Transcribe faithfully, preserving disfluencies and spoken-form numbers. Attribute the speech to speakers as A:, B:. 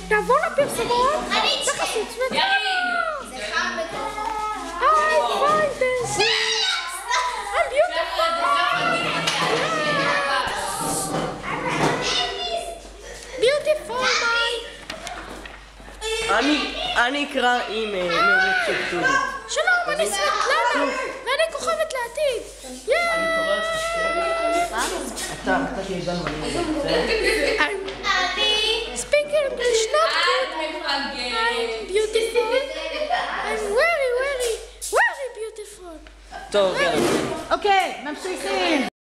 A: נעבור לפרסומות. בחסות סמטה.
B: זה חם בתוך.
A: Oh, fine, this. I'm beautiful. Beautiful, my.
C: אני אקרא עם נאומית של טודי.
A: שלום, אני סבטלנה, ואני כוכבת לעתיד.
C: אני קורא לך שתי. אתה, אתה תהיה גם אני.
A: I'm speaking English, not good. I'm beautiful. I'm very, very, very beautiful.
C: טוב, יאללה.
D: אוקיי, ממשיכים.